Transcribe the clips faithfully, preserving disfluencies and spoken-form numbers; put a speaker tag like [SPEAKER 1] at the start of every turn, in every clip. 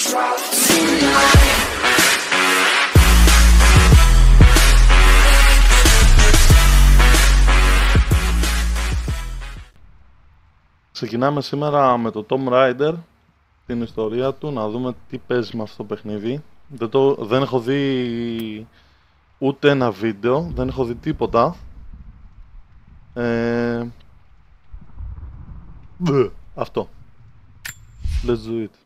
[SPEAKER 1] Ξεκινάμε σήμερα με το Tomb Raider, την ιστορία του, να δούμε τι παίζει με αυτό το παιχνίδι. Δεν, το, δεν έχω δει ούτε ένα βίντεο, δεν έχω δει τίποτα. Ε, αυτό. Let's do it.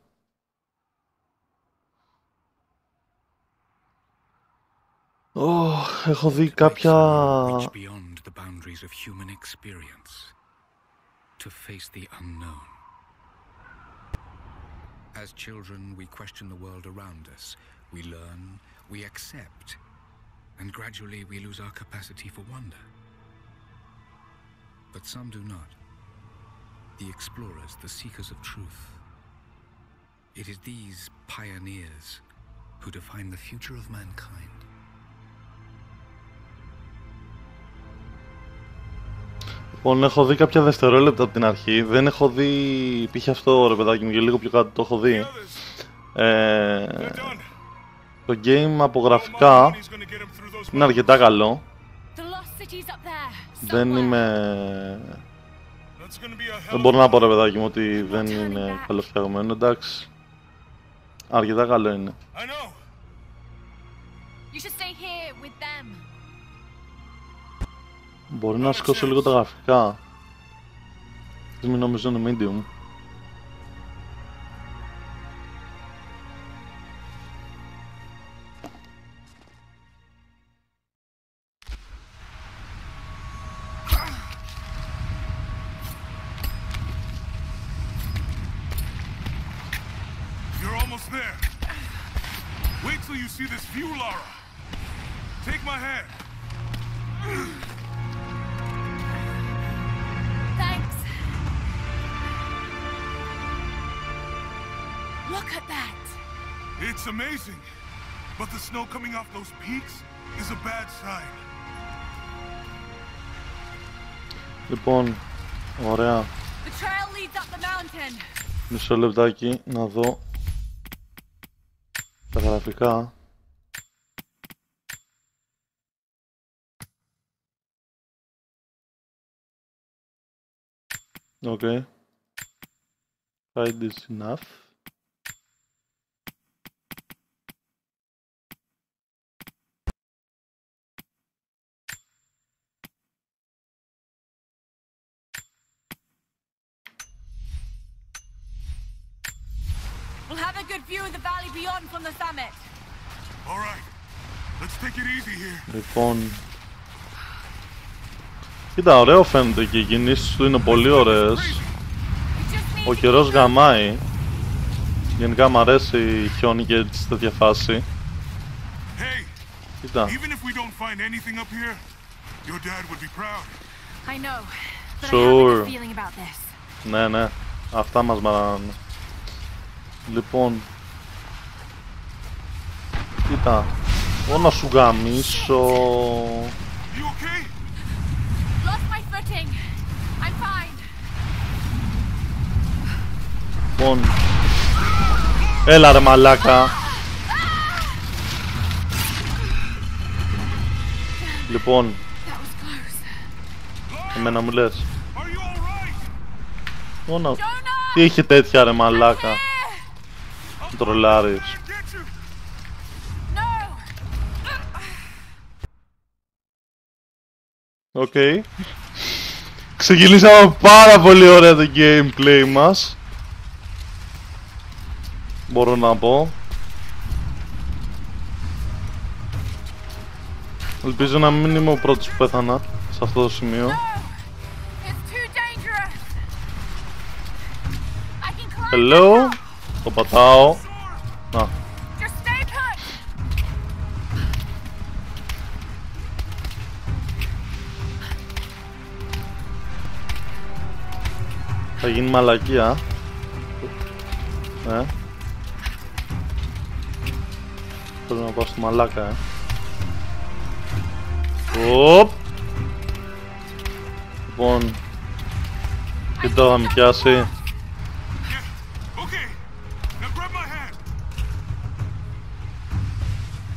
[SPEAKER 1] Oh, έχω δει κάποια...
[SPEAKER 2] to face the unknown. As children, we question the world around us. We learn, we accept, and gradually we lose our capacity for wonder. But some do not. The explorers, the seekers of truth. It is these pioneers who define the future of mankind.
[SPEAKER 1] Λοιπόν, έχω δει κάποια δευτερόλεπτα από την αρχή. Δεν έχω δει. Πήγε αυτό ρε παιδάκι μου και λίγο πιο κάτω το έχω δει. Ε, το game από γραφικά είναι αρκετά καλό. Δεν είμαι. Δεν μπορώ να πω ρε παιδάκι μου ότι δεν είναι καλοφτιαγμένο. Εντάξει. Αρκετά καλό είναι. Μπορεί να σηκώσω λίγο τα γραφικά. Μην νομίζω είναι medium.
[SPEAKER 3] You're almost there. Wait till you see this view, Lara. Take my hand.
[SPEAKER 4] Thanks. Look at that.
[SPEAKER 3] It's amazing. But the snow coming off those peaks is a bad sign.
[SPEAKER 1] Λοιπόν, ωραία.
[SPEAKER 4] The trail leads up the mountain.
[SPEAKER 1] Μισό λεπτάκι να δω τα γραφικά. Okay. Hide is enough.
[SPEAKER 4] We'll have a good view of the valley beyond from the summit.
[SPEAKER 3] All right. Let's take it easy here.
[SPEAKER 1] Λοιπόν, κοίτα, ωραίο φαίνεται και οι κινήσεις του είναι πολύ ωραίες. Ο καιρός γαμάει. Γενικά μ' αρέσει η χιόνι και σε τέτοια φάση. Κοίτα. Sure. Ναι, ναι. Αυτά μας μαράνε. Λοιπόν. Κοίτα. Ω να σου γαμίσω. Λοιπόν. Έλα ρε μαλάκα. Λοιπόν. Εμένα μου λες. Όνα. Τι είχε τέτοια ρε μαλάκα. Τρολάρεις. Οκ. Okay. Ξεκινήσαμε πάρα πολύ ωραία το gameplay μας. Μπορώ να πω. Ελπίζω να μην είμαι ο πρώτος που πέθανα σε αυτό το σημείο. Hello. Το πατάω. Να. Θα γίνει μαλακία. Ε. Θέλω να πάω στο μαλάκα, ε. Οπ. Λοιπόν. Και τώρα θα με πιάσει.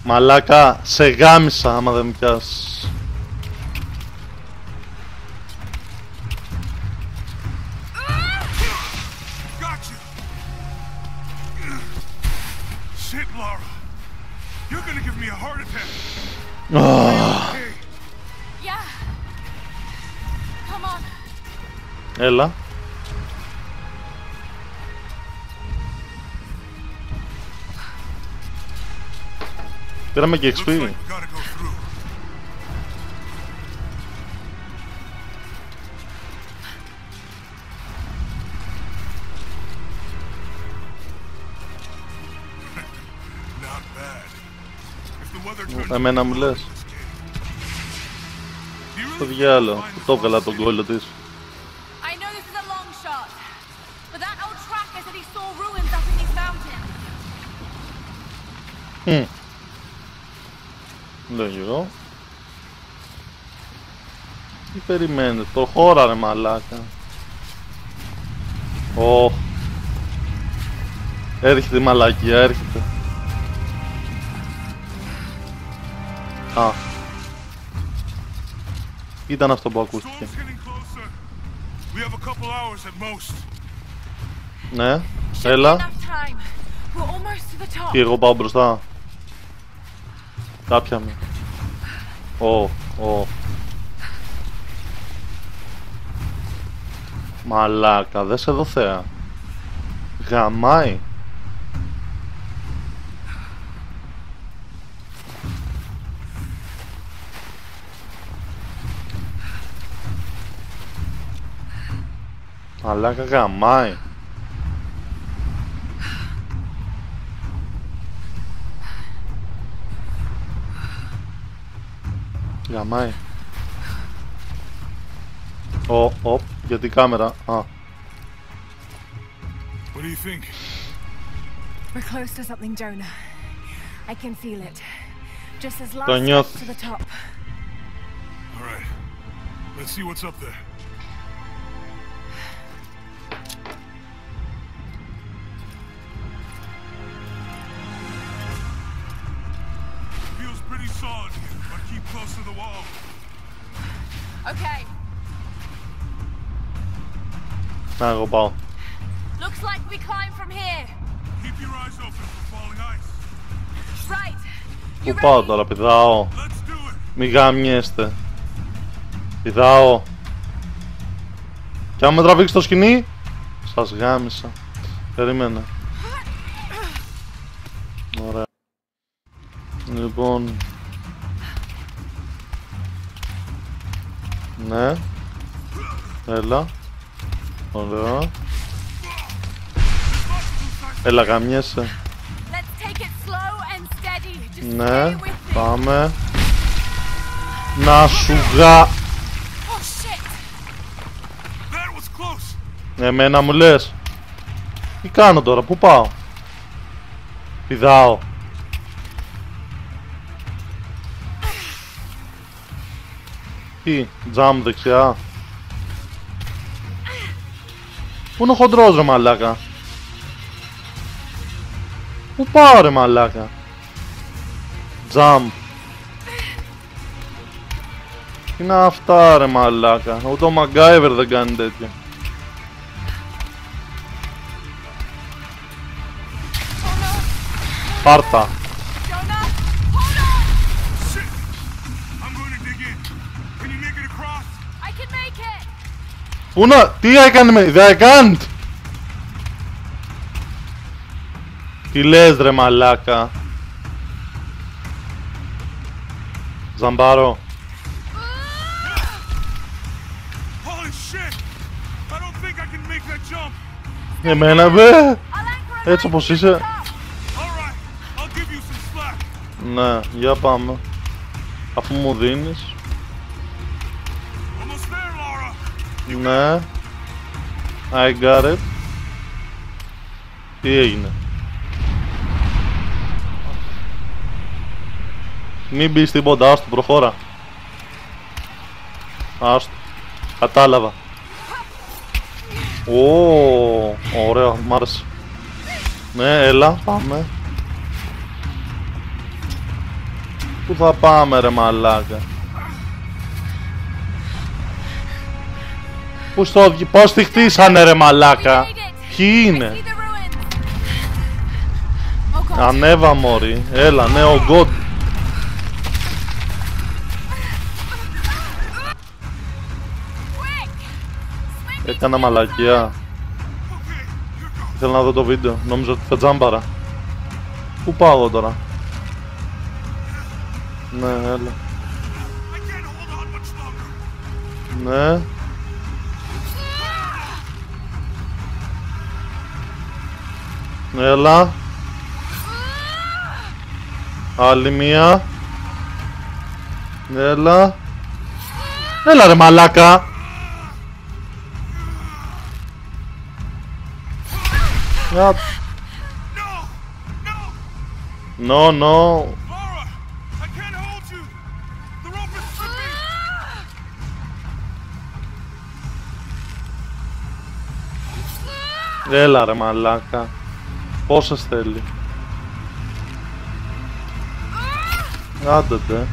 [SPEAKER 1] Μαλάκα, σε γάμισα άμα δεν με πιάσεις.
[SPEAKER 3] Gotcha. Shit, Lara. You're gonna give me a heart attack. Okay.
[SPEAKER 4] Yeah. Come on.
[SPEAKER 1] Έλα. Πήραμε και εξ
[SPEAKER 3] Looks
[SPEAKER 1] πι.
[SPEAKER 3] like we gotta go through. Not bad. If the weather turns
[SPEAKER 1] Εμένα μου λες.
[SPEAKER 3] this game. Do you
[SPEAKER 1] Το
[SPEAKER 3] really
[SPEAKER 1] διάλο.
[SPEAKER 3] find
[SPEAKER 1] Το έβγαλα τον κόλλο της.
[SPEAKER 4] I know this is a long shot, but that old tracker said he saw ruins up in these mountains.
[SPEAKER 1] Hm. Λογικό. Τι περιμένετε, προχώρα ρε μαλάκα. Ω. Έρχεται η μαλακία, έρχεται. Α. Ήταν αυτό που ακούστηκε.
[SPEAKER 3] Storm's getting closer. We have a couple hours at most.
[SPEAKER 1] Ναι,
[SPEAKER 4] Should be
[SPEAKER 1] έλα.
[SPEAKER 4] enough time. We're almost to the top.
[SPEAKER 1] Και εγώ πάω μπροστά. Κάποια με. Ω, ω. Μαλάκα, δες εδώ θέα. Γαμάει. Μαλάκα γαμάει. Γαμάει. Ω, ω, γιατί η κάμερα. Α,
[SPEAKER 3] What do you think?
[SPEAKER 4] We're close to something, Jonah. I can feel it. Just as last
[SPEAKER 1] Το
[SPEAKER 4] step
[SPEAKER 1] νιώθω.
[SPEAKER 4] to the top.
[SPEAKER 3] All right. Let's see what's up there. Feels pretty solid here, but keep close to the wall.
[SPEAKER 4] Okay.
[SPEAKER 1] να εγώ πάω.
[SPEAKER 4] Looks like we climb from here.
[SPEAKER 3] Keep your eyes open for falling ice.
[SPEAKER 4] Right. You
[SPEAKER 1] Πού πάω
[SPEAKER 4] ready?
[SPEAKER 1] τώρα, πηδάω.
[SPEAKER 3] Let's do it.
[SPEAKER 1] Μη γαμιέστε. Πηδάω. Κι άμα με τραβήξει το σκηνή, σας γάμισα. Περίμενε. Ωραία. Λοιπόν. Ναι. Έλα. Ωραία. Έλα γαμιέσαι.
[SPEAKER 4] Let's take it slow and steady. Just
[SPEAKER 1] Ναι.
[SPEAKER 4] stay with me.
[SPEAKER 1] Πάμε. Να σου γα...
[SPEAKER 4] Oh shit.
[SPEAKER 3] That was close.
[SPEAKER 1] Εμένα μου λες. Τι κάνω τώρα, πού πάω. Πηδάω. Τι, τζάμ δεξιά. Πού είναι ο χοντρός ρε μαλάκα. Πού πάω ρε μαλάκα. Τζάμ. Τι είναι αυτά ρε μαλάκα. Ούτε ο Μαγκάιβερ δεν κάνει τέτοια. Πάρτα.
[SPEAKER 4] Jonah, hold on.
[SPEAKER 3] Shit. I'm going to dig in. Can you make it across?
[SPEAKER 4] I can make it.
[SPEAKER 1] Πού να, τι έκανε με, δεν έκαντ. Τι λες ρε μαλάκα. Ζαμπάρω.
[SPEAKER 3] Holy shit. I don't think I can make that jump.
[SPEAKER 1] Εμένα βε.
[SPEAKER 4] I'll anchor a
[SPEAKER 1] Έτσι
[SPEAKER 4] line
[SPEAKER 1] όπως
[SPEAKER 4] to the
[SPEAKER 1] είσαι.
[SPEAKER 4] top.
[SPEAKER 3] All right. I'll give you some slack.
[SPEAKER 1] Ναι, για πάμε. Αφού μου δίνεις.
[SPEAKER 3] Almost there, Lara.
[SPEAKER 1] Ναι. I got it. Τι έγινε. Μην μπεις τίποτα, άστο, προχώρα. Άστο. Κατάλαβα. Ω, ωραία, μ' άρεσε. Ναι, έλα, πάμε. Πού θα πάμε ρε μαλάκα? Πού στο... Πώς τη χτίσανε ρε μαλάκα? Ποιοι είναι? Ανέβα μωρή. Έλα, ναι, ο God. Έκανα μαλακιά. Ήθελα να δω το βίντεο. Νόμιζα ότι θα τζάμπαρα. Πού πάω εγώ τώρα? Ναι, έλα. Ναι. Έλα. Άλλη μία. Έλα. Έλα ρε μαλάκα. No, no. Έλα ρε μαλάκα. Πόσες θέλει? Άντε τε.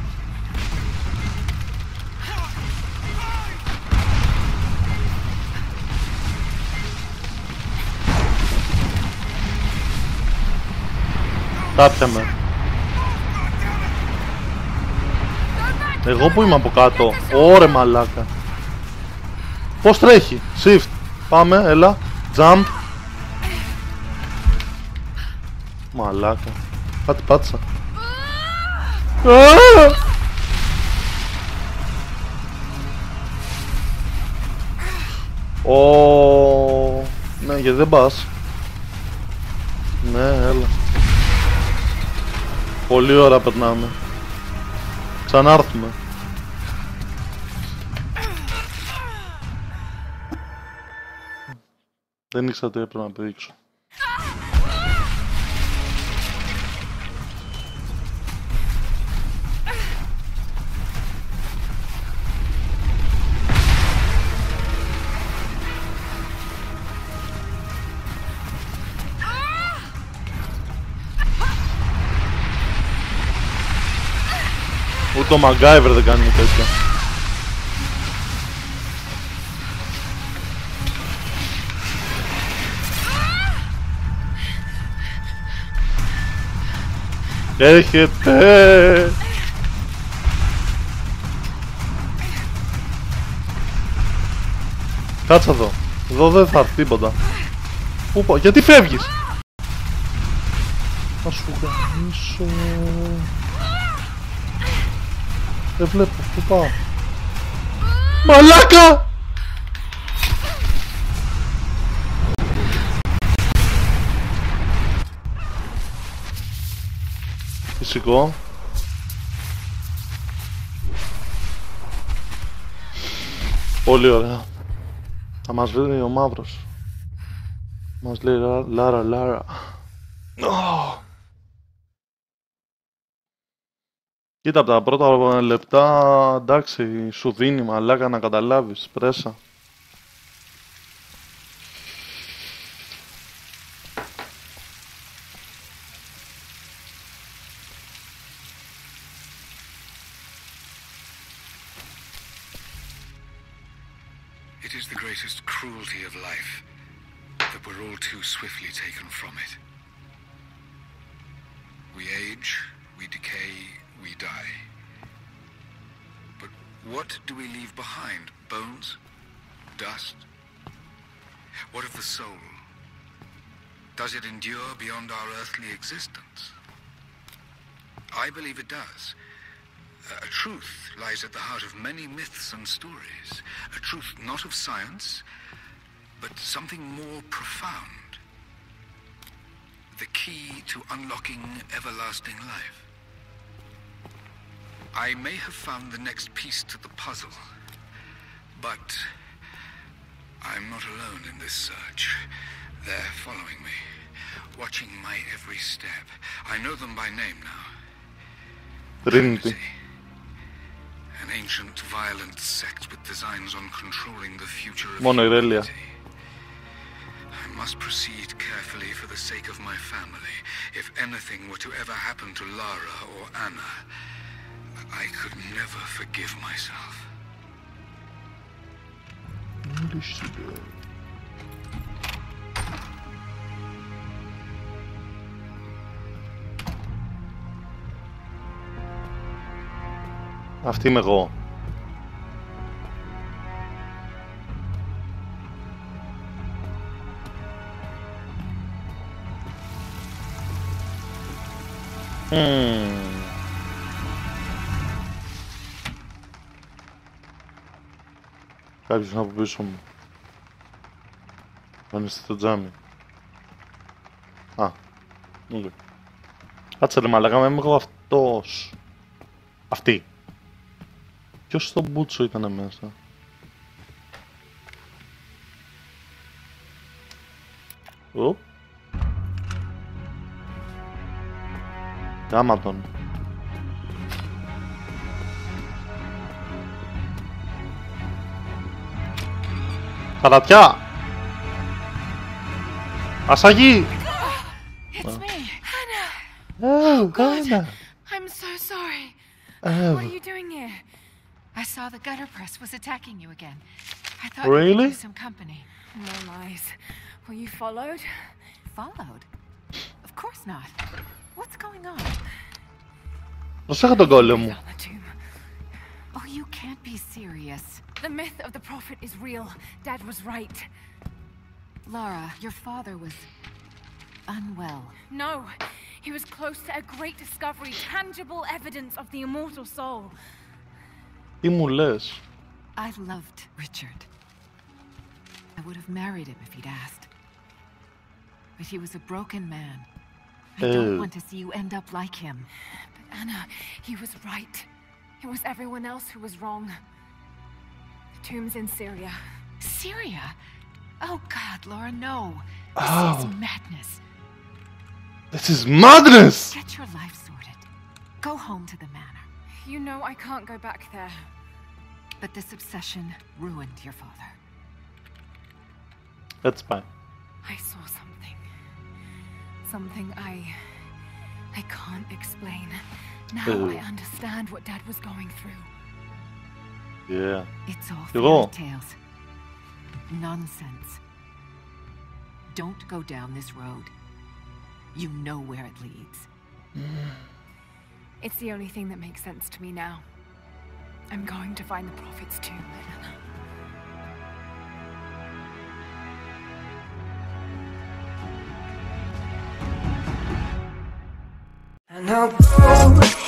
[SPEAKER 1] Κάτσε με. Εγώ που είμαι από κάτω? Ωρε μαλάκα. Πώς τρέχει? Shift. Πάμε, έλα. Jump. Μαλάκα. Κάτι πάτησα. Ω, ναι, γιατί δεν πας? Ναι, έλα. Πολύ ώρα περνάμε. Ξανάρθουμε. Δεν ήξερα τι έπρεπε να πηδήξω. Ούτε ο Μαγκάιβερ δεν κάνει τέτοια. Έρχεται! Κάτσε εδώ. Εδώ δεν θα έρθει τίποτα. Πού πάω? Γιατί φεύγεις? Θα σου γαμίσω. Δεν βλέπω. Πού πάω? Μαλάκα! Φυσικό. Πολύ ωραία. Θα μας βρει ο μαύρος. Μας λέει Λάρα, Λάρα. Oh. Κοίτα, από τα πρώτα λεπτά, εντάξει, σου δίνει μαλάκα να καταλάβεις, πρέσα.
[SPEAKER 2] It is the greatest cruelty of life that we're all too swiftly taken from it. We age, we decay, we die. But what do we leave behind? Bones? Dust? What of the soul? Does it endure beyond our earthly existence? I believe it does. A truth lies at the heart of many myths and stories. A truth not of science, but something more profound. The key to unlocking everlasting life. I may have found the next piece to the puzzle, but I'm not alone in this search. They're following me, watching my every step. I know them by name now.
[SPEAKER 1] Trinity.
[SPEAKER 2] An ancient, violent sect with designs on controlling the future of
[SPEAKER 1] Μόνο η Ρέλια.
[SPEAKER 2] humanity. I must proceed carefully for the sake of my family. If anything were to ever happen to Lara or Anna, I could never forgive myself.
[SPEAKER 1] Αυτή είμαι εγώ. Mm. Κάποιος είναι από πίσω μου. Αν είστε στο τζάμι. Α, okay. Κάτσε ρε μαλάκα, είμαι εγώ αυτός. Αυτή. Ποιος στο μπούτσο ήταν μέσα. Ω. Γάμα τον. Καρατιά! Ασαγί!
[SPEAKER 4] It's me, Hannah.
[SPEAKER 1] Oh, Hannah.
[SPEAKER 4] I'm so sorry.
[SPEAKER 1] Oh.
[SPEAKER 4] What are you doing here?
[SPEAKER 5] I saw the gutter press was attacking you again. I thought
[SPEAKER 1] Really?
[SPEAKER 5] you'd give some company.
[SPEAKER 4] No lies. Were you followed?
[SPEAKER 5] Followed? Of course not. What's going on?
[SPEAKER 1] Προσέχα τον κόλλο μου.
[SPEAKER 4] On the tomb.
[SPEAKER 5] Oh, you can't be serious.
[SPEAKER 4] The myth of the prophet is real. Dad was right.
[SPEAKER 5] Lara, your father was unwell.
[SPEAKER 4] No, he was close to a great discovery, tangible evidence of the immortal soul.
[SPEAKER 1] Τι μου λες?
[SPEAKER 5] I loved Richard. I would have married him if he'd asked. But he was a broken man. I
[SPEAKER 1] Oh.
[SPEAKER 5] don't want to see you end up like him.
[SPEAKER 4] But Anna, he was right. It was everyone else who was wrong. The tomb's in Syria.
[SPEAKER 5] Syria? Oh God, Laura, no. This
[SPEAKER 1] Oh.
[SPEAKER 5] is madness.
[SPEAKER 1] This is madness!
[SPEAKER 5] Get your life sorted. Go home to the manor.
[SPEAKER 4] You know I can't go back there.
[SPEAKER 5] But this obsession ruined your father.
[SPEAKER 1] Έτσι πάει.
[SPEAKER 4] I saw something. Something I... I can't explain. Now
[SPEAKER 1] Oh.
[SPEAKER 4] I understand what Dad was going through.
[SPEAKER 1] Yeah.
[SPEAKER 5] It's all
[SPEAKER 1] Κι εγώ.
[SPEAKER 5] fairy tales. Nonsense. Don't go down this road. You know where it leads.
[SPEAKER 4] It's the only thing that makes sense to me now. I'm going to find the prophet's tomb, Anna.
[SPEAKER 6] And I'll go